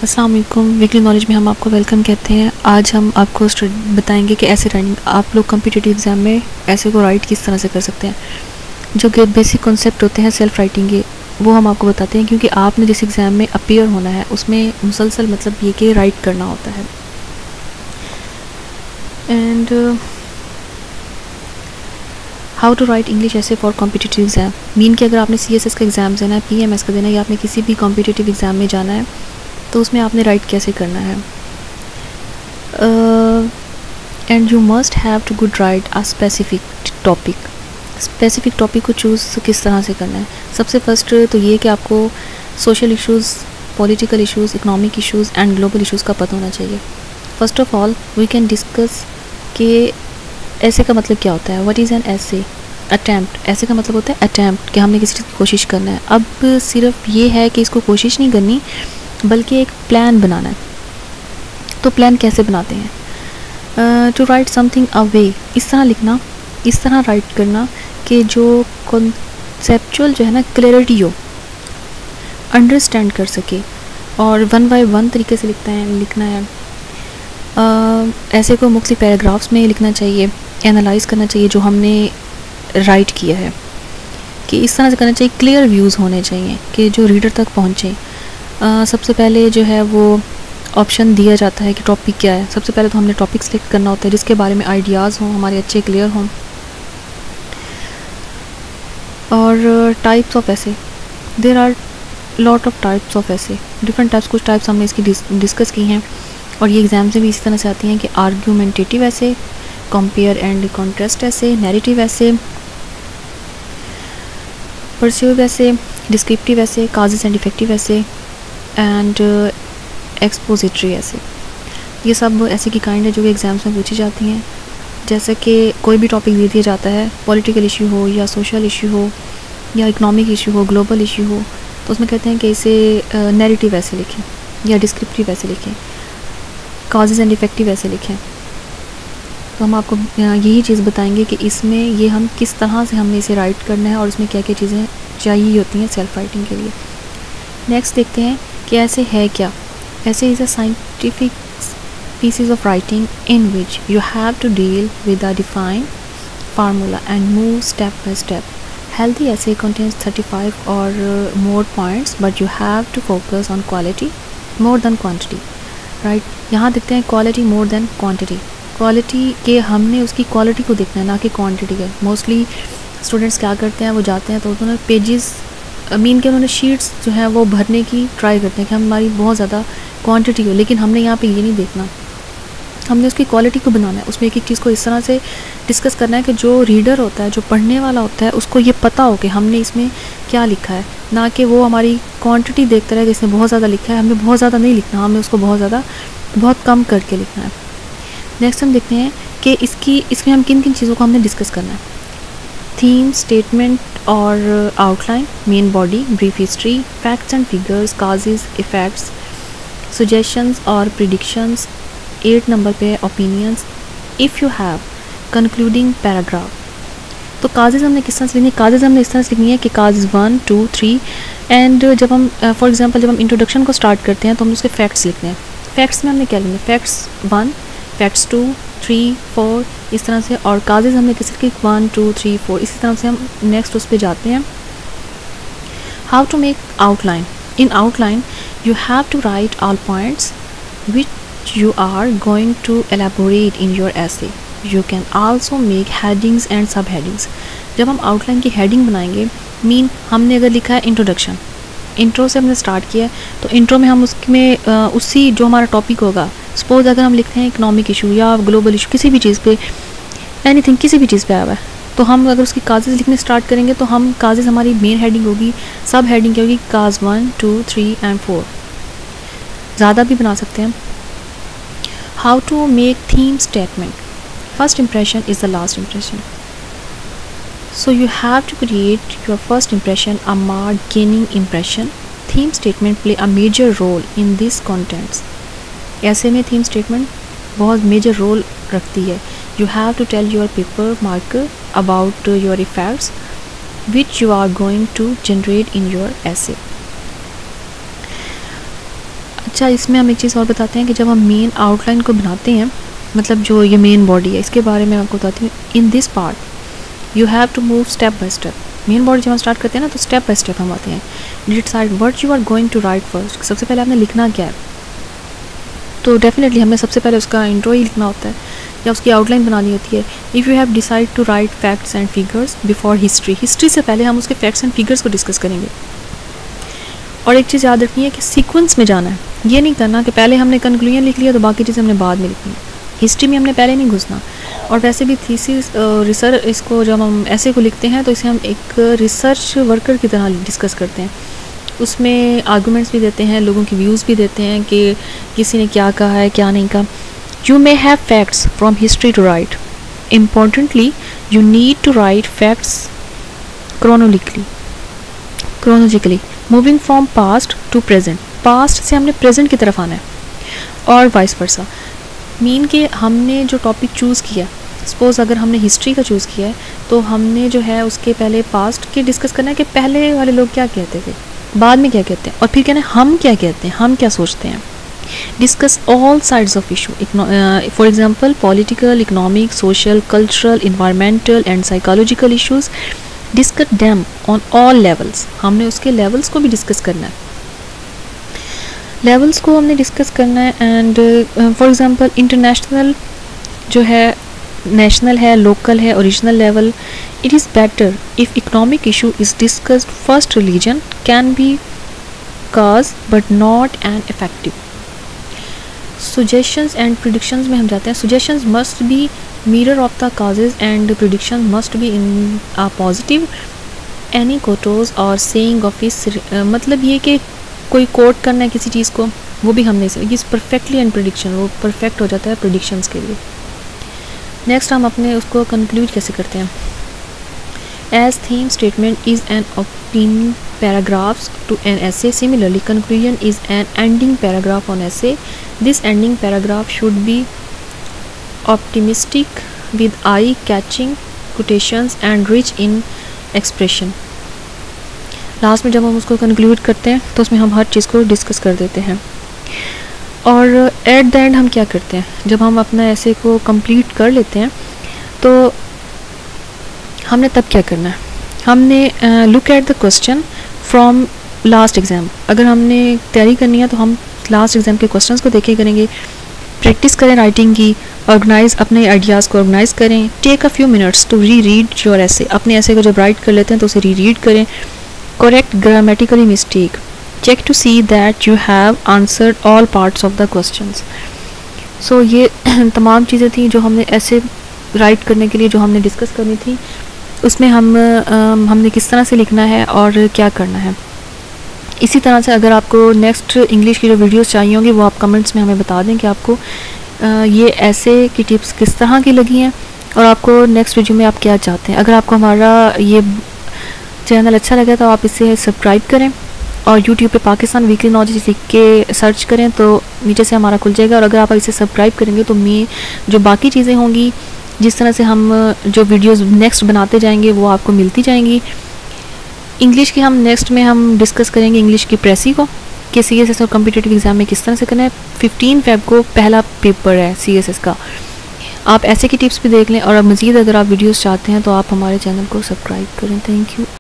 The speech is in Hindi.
अस्सलाम वालेकुम। वीकली नॉलेज में हम आपको वेलकम कहते हैं। आज हम आपको बताएंगे कि ऐसे राइटिंग आप लोग कम्पिटिटिव एग्ज़ाम में ऐसे को राइट किस तरह से कर सकते हैं। जो कि बेसिक कॉन्सेप्ट होते हैं सेल्फ राइटिंग के, वो हम आपको बताते हैं, क्योंकि आपने जिस एग्ज़ाम में अपीयर होना है उसमें मुसलसल मतलब ये कि राइट करना होता है। And how to write English essay for competitive exam. Mean कि अगर आपने CSS का एग्ज़ाम देना है, PMS का देना है, या आपने किसी भी कॉम्पिटिटिव एग्ज़ाम में जाना है तो उसमें आपने राइट कैसे करना है। And you must have to good write a specific topic. Specific topic को चूज़ किस तरह से करना है। सबसे फर्स्ट तो ये कि आपको social issues, political issues, economic issues and global issues का पता होना चाहिए। First of all we can discuss कि ऐसे का मतलब क्या होता है। What is an essay? Attempt. Essay का मतलब होता है अटैम्प्ट, कि हमने किसी चीज़ की कोशिश करना है। अब सिर्फ ये है कि इसको कोशिश नहीं करनी बल्कि एक प्लान बनाना है। तो प्लान कैसे बनाते हैं? टू राइट समथिंग अवे, इस तरह लिखना, इस तरह राइट करना कि जो कॉन्सेप्चुअल जो है ना क्लैरिटी हो, अंडरस्टैंड कर सके, और वन बाय वन तरीके से लिखना है। ऐसे को मुख्तलिफ पैराग्राफ्स में लिखना चाहिए, एनालाइज करना चाहिए जो हमने राइट किया है, कि इस तरह से करना चाहिए। क्लियर व्यूज़ होने चाहिए कि जो रीडर तक पहुँचे। सबसे पहले जो है वो ऑप्शन दिया जाता है कि टॉपिक क्या है। सबसे पहले तो हमने टॉपिक सेलेक्ट करना होता है जिसके बारे में आइडियाज़ हों, हमारे अच्छे क्लियर हों। और types of essay, there are lot of types of essay, different types. कुछ टाइप्स हमने इसकी डिस्कस की हैं और ये एग्ज़ाम से भी इसी तरह से आती हैं कि argumentative essay, compare and contrast essay, narrative essay, persuasive essay, descriptive essay, causes and effective essay and expository essay. ये सब ऐसे की काइंड है जो कि एग्ज़ाम्स में पूछी जाती हैं। जैसे कि कोई भी टॉपिक दे दिया जाता है, पॉलिटिकल इशू हो या सोशल इशू हो या इकोनॉमिक इशू हो, ग्लोबल इशू हो, तो उसमें कहते हैं कि इसे नैरेटिव ऐसे लिखें या डिस्क्रिप्टिव ऐसे लिखें, काजेस एंड इफेक्टिव ऐसे लिखें। तो हम आपको यही चीज़ बताएंगे कि इसमें ये हम किस तरह से हमने इसे राइट करना है और इसमें क्या क्या चीज़ें चाहिए होती हैं सेल्फ राइटिंग के लिए। नेक्स्ट देखते हैं कि ऐसे है क्या। Essay is a scientific pieces of writing in which you have to deal with a defined formula and move step by step. Healthy essay contains 35 or more points, but you have to focus on quality more than quantity. Right? यहाँ देखते हैं quality more than quantity. Quality के हमने उसकी quality को देखना है, ना कि quantity का। Mostly students क्या करते हैं, वो जाते हैं तो उन्होंने पेजेस मीन के उन्होंने शीट्स जो है वो भरने की ट्राई करते हैं कि हमारी बहुत ज़्यादा क्वांटिटी हो, लेकिन हमने यहाँ पे ये नहीं देखना, हमने उसकी क्वालिटी को बनाना है। उसमें एक एक चीज़ को इस तरह से डिस्कस करना है कि जो रीडर होता है, जो पढ़ने वाला होता है, उसको ये पता हो कि हमने इसमें क्या लिखा है, ना कि वो हमारी क्वांटिटी देखता रहे जिसने बहुत ज़्यादा लिखा है। हमें बहुत ज़्यादा नहीं लिखना, हमें उसको बहुत कम करके लिखना है। नेक्स्ट हम देखते हैं कि इसमें हम किन किन चीज़ों को हमने डिस्कस करना है। थीम, स्टेटमेंट और outline, main body, brief history, facts and figures, causes, effects, suggestions और प्रिडिक्शंस। 8 नंबर पे opinions, if you have, concluding paragraph. तो काजेज़ हमने किस तरह से लिखनी है? काजेज़ हमने इस तरह से लिखनी है कि काजेज़ 1, 2, 3 एंड जब हम फॉर एग्जांपल जब हम इंट्रोडक्शन को स्टार्ट करते हैं तो हम उसके फैक्ट्स लिखते हैं। फैक्ट्स में हमने क्या लिखना है? फैक्ट्स 1, फैक्ट्स 2, 3, 4 इस तरह से। और काजेज़ हमने किस तरह की 1, 2, 3, 4 इसी तरह से हम नेक्स्ट उस पर जाते हैं। How to make outline. In outline you have to write all points which you are going to elaborate in your essay. You can also make headings and subheadings. जब हम आउटलाइन की हेडिंग बनाएंगे, मीन हमने अगर लिखा है इंट्रोडक्शन, इंट्रो से हमने स्टार्ट किया तो इंट्रो में हम उसमें उसी जो हमारा टॉपिक होगा, सपोज अगर हम लिखते हैं इकोनॉमिक इशू या ग्लोबल इशू, किसी भी चीज़ पे, एनीथिंग, किसी भी चीज़ पे आया हुआ है, तो हम अगर उसकी काजेज़ लिखने स्टार्ट करेंगे तो हम काजेज़, हमारी मेन हेडिंग होगी, सब हेडिंग क्या होगी, काज 1, 2, 3 एंड 4। ज़्यादा भी बना सकते हैं। How to make theme statement. First impression is the last impression. So you have to create your first impression a marked gaining impression. Theme statement play a major role in these contents. ऐसे में theme statement बहुत major role रखती है। You have to tell your paper marker about your effects which you are going to generate in your essay. अच्छा, इसमें हम एक चीज़ और बताते हैं कि जब हम मेन आउटलाइन को बनाते हैं, मतलब जो ये मेन बॉडी है, इसके बारे में आपको बताती हूँ. In this part you have to move step by step. Main body जब हम स्टार्ट करते हैं ना, तो स्टेप बाय स्टेप हम आते हैं. Decide what you are going to write first. सबसे पहले आपने लिखना क्या है, तो डेफिनेटली हमें सबसे पहले उसका इंट्रो ही लिखना होता है या उसकी आउटलाइन बनानी होती है. If you have decide to write facts and figures before history. History से पहले हम उसके फैक्ट्स एंड फिगर्स को डिस्कस करेंगे. और एक चीज़ याद रखनी है कि सीक्वेंस में जाना है. ये नहीं करना कि पहले हमने कंक्लूजन लिख लिया तो बाकी चीज़ें हमने बाद में लिखनी है. हिस्ट्री में हमने पहले नहीं घुसना. और वैसे भी थीसिस रिसर्च, इसको जब हम ऐसे को लिखते हैं तो इसे हम एक रिसर्च वर्कर की तरह डिस्कस करते हैं. उसमें आर्गूमेंट्स भी देते हैं, लोगों के व्यूज़ भी देते हैं कि किसी ने क्या कहा है क्या नहीं कहा. You may have facts from history to write. Importantly you need to write facts chronologically moving from past to present. Past से हमने प्रेजेंट की तरफ आना है और वाइस वर्सा. मीन कि हमने जो टॉपिक चूज़ किया, सपोज़ अगर हमने हिस्ट्री का चूज़ किया है तो हमने जो है उसके पहले पास्ट के डिस्कस करना है कि पहले वाले लोग क्या कहते थे, बाद में क्या कहते हैं, और फिर कहना है हम क्या कहते हैं, हम क्या सोचते हैं. Discuss all sides of issue. For example political, economic, social, cultural, environmental and psychological issues. Discuss them on all levels. हमने उसके लेवल्स को भी डिस्कस करना है. लेवल्स को हमने डिस्कस करना है. एंड फॉर एग्जांपल इंटरनेशनल जो है, नेशनल है, लोकल है, original level. It is better if economic issue is discussed first. Religion can be cause but not an effective. Suggestions and predictions में हम जाते हैं. Suggestions must be mirror of the causes and prediction must be in a positive. any quotes or saying of his मतलब ये कि कोई कोट करना है किसी चीज़ को, वो भी हमने इस परफेक्टली एंड प्रिडिक्शन, वो परफेक्ट हो जाता है प्रिडिक्शंस के लिए. नेक्स्ट हम अपने उसको कंक्लूड कैसे करते हैं. As theme statement is an opening paragraphs to an essay. Similarly, conclusion is an ending paragraph on essay. This ending paragraph should be optimistic with eye-catching quotations and rich in expression. Last में जब हम उसको कंक्लूड करते हैं तो उसमें हम हर चीज़ को डिस्कस कर देते हैं. और एट द एंड हम क्या करते हैं, जब हम अपना ऐसे को कंप्लीट कर लेते हैं तो हमने तब क्या करना है. हमने look at the question from last exam. अगर हमने तैयारी करनी है तो हम लास्ट एग्ज़ाम के क्वेश्चंस को देखे करेंगे. प्रैक्टिस करें राइटिंग की. ऑर्गेनाइज अपने आइडियाज़ को ऑर्गेनाइज करें. Take a few minutes to reread your essay. अपने ऐसे को जब राइट कर लेते हैं तो उसे री रीड करें. Correct grammatically mistake. Check to see that you have answered all parts of the questions. So ये तमाम चीज़ें थी जो हमने ऐसे राइट करने के लिए जो हमने डिस्कस करनी थी. उसमें हमने किस तरह से लिखना है और क्या करना है. इसी तरह से अगर आपको नेक्स्ट इंग्लिश की जो वीडियोस चाहिए होंगी वो आप कमेंट्स में हमें बता दें कि आपको ये ऐसे की टिप्स किस तरह की लगी हैं और आपको नेक्स्ट वीडियो में आप क्या चाहते हैं. अगर आपको हमारा ये चैनल अच्छा लगा तो आप इसे सब्सक्राइब करें और यूट्यूब पे पाकिस्तान वीकली नॉलेज लिख के सर्च करें तो नीचे से हमारा खुल जाएगा. और अगर आप इसे सब्सक्राइब करेंगे तो मैं जो बाकी चीज़ें होंगी, जिस तरह से हम जो वीडियोस नेक्स्ट बनाते जाएंगे वो आपको मिलती जाएंगी. इंग्लिश की हम नेक्स्ट में हम डिस्कस करेंगे इंग्लिश की प्रेसी को कि CSS और कम्पिटिटिव एग्ज़ाम में किस तरह से करना है. 15 फ़रवरी को पहला पेपर है CSS का. आप ऐसे की टिप्स भी देख लें. और अब मज़ीद अगर आप वीडियोस चाहते हैं तो आप हमारे चैनल को सब्सक्राइब करें. Thank you.